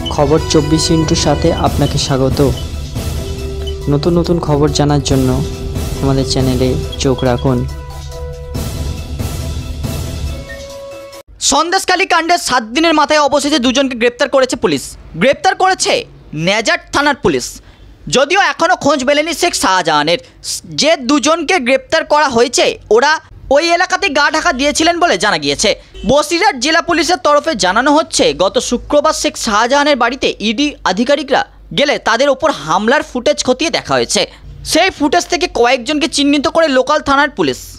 খবর 24 সাথে আপনাকে স্বাগত। নতুন নতুন খবর জানার জন্য আমাদের চ্যানেলে চোখ রাখুন। সন্দেশখালী কাণ্ডের 7 দিনের মাথায় অবশেষে দুজনকে গ্রেপ্তার করেছে পুলিশ। গ্রেপ্তার করেছে নেজাট থানার পুলিশ। যদিও এখনও খোঁজ মেলেনি শেখ শাহজাহানের। যে দুজনকে গ্রেপ্তার করা হয়েছে ওরা ওই এলাকাতে গা ঢাকা দিয়েছিলেন বলে জানা গিয়েছে। বসিরহাট জেলা পুলিশের তরফে জানানো হচ্ছে, গত শুক্রবার শেখ শাহজাহানের বাড়িতে ইডি আধিকারিকরা গেলে তাদের ওপর হামলার ফুটেজ খতিয়ে দেখা হয়েছে। সেই ফুটেজ থেকে কয়েকজনকে চিহ্নিত করে লোকাল থানার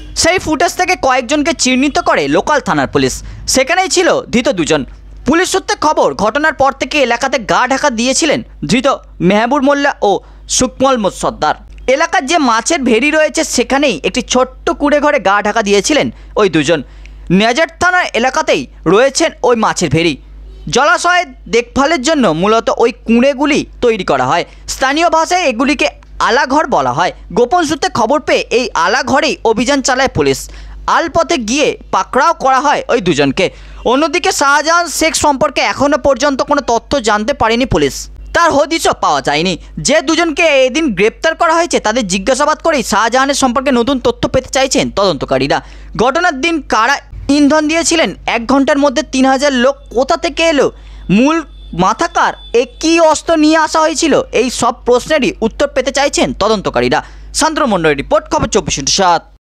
পুলিশ সেখানেই ছিল ধৃত দুজন। পুলিশ সূত্রে খবর, ঘটনার পর থেকে এলাকাতে গা ঢাকা দিয়েছিলেন ধৃত মেহবুব মোল্লা ও সুকমল সর্দার। এলাকার যে মাছের ভেড়ি রয়েছে সেখানেই একটি ছোট্ট কুঁড়ে ঘরে গা ঢাকা দিয়েছিলেন ওই দুজন। নেজাট থানার এলাকাতেই রয়েছেন ওই মাছের ভেড়ি। জলাশয়ের দেখভালের জন্য মূলত ওই কুঁড়েগুলি তৈরি করা হয়। স্থানীয় ভাষায় এগুলিকে আলাঘর বলা হয়। গোপন সূত্রে খবর পেয়ে এই আলাঘরেই অভিযান চালায় পুলিশ। আলপথে গিয়ে পাকড়াও করা হয় ওই দুজনকে। অন্যদিকে শাহজাহান শেখ সম্পর্কে এখনও পর্যন্ত কোনো তথ্য জানতে পারেনি পুলিশ। তার হদিশও পাওয়া যায়নি। যে দুজনকে এদিন গ্রেপ্তার করা হয়েছে তাদের জিজ্ঞাসাবাদ করেই শাহজাহানের সম্পর্কে নতুন তথ্য পেতে চাইছেন তদন্তকারীরা। ঘটনার দিন কারা ইন্ধন দিয়েছিলেন, 1 ঘন্টার মধ্যে 3000 লোক কোথা থেকে এলো, মূল মাথাকার কী অস্ত্র নিয়ে আসা হয়েছিল, এই সব প্রশ্নেরই উত্তর পেতে চাইছেন তদন্তকারীরা। শান্তনু মণ্ডলের রিপোর্ট, খবর 24/7।